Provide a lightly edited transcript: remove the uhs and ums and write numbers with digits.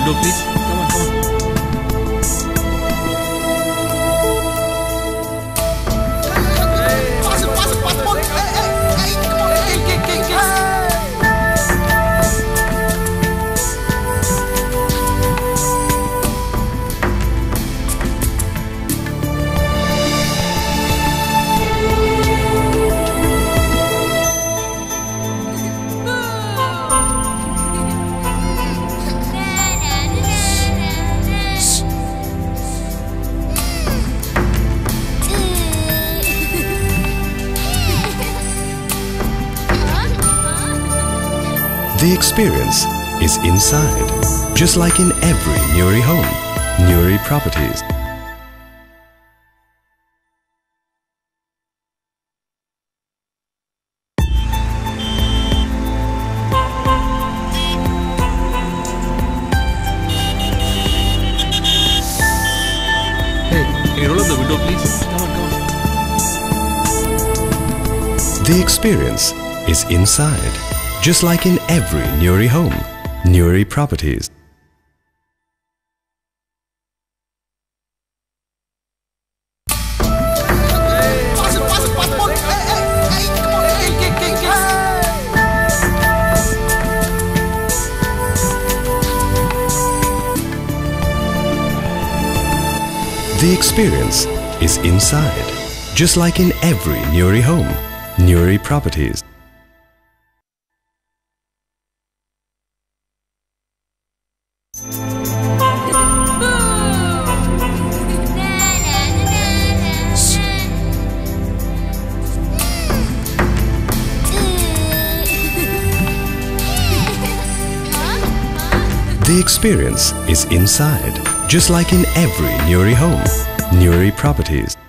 window, please. Come on, come on. The experience is inside, just like in every Nuri home. Nuri Properties. Hey, can you roll up the window, please? Come on, come on. The experience is inside, just like in every Nuri home. Nuri Properties. The experience is inside, just like in every Nuri home. Nuri Properties. The experience is inside, just like in every Nuri home. Nuri Properties.